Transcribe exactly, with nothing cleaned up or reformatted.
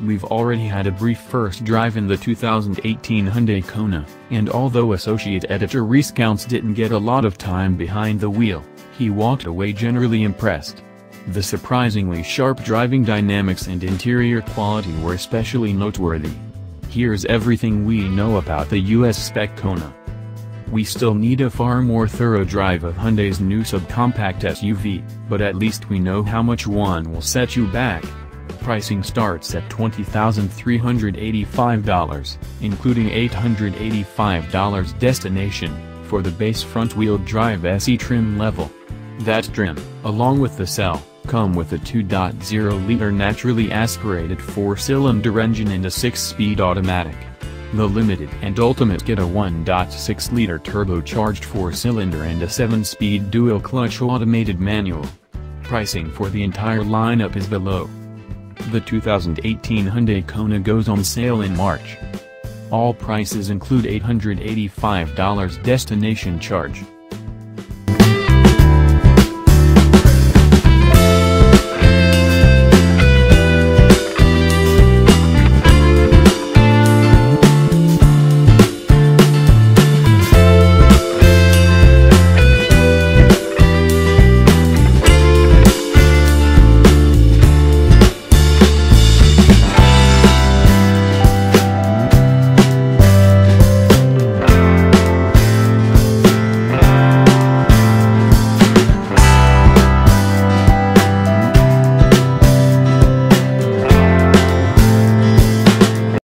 We've already had a brief first drive in the two thousand eighteen Hyundai Kona, and although Associate Editor Recounts didn't get a lot of time behind the wheel, he walked away generally impressed. The surprisingly sharp driving dynamics and interior quality were especially noteworthy. Here's everything we know about the U S spec Kona. We still need a far more thorough drive of Hyundai's new subcompact S U V, but at least we know how much one will set you back. Pricing starts at twenty thousand three hundred eighty-five dollars, including eight hundred eighty-five dollars destination, for the base front-wheel drive S E trim level. That trim, along with the cell, come with a two point oh liter naturally aspirated four-cylinder engine and a six-speed automatic. The Limited and Ultimate get a one point six liter turbocharged four-cylinder and a seven-speed dual-clutch automated manual. Pricing for the entire lineup is below. The two thousand eighteen Hyundai Kona goes on sale in March. All prices include eight hundred eighty-five dollars destination charge.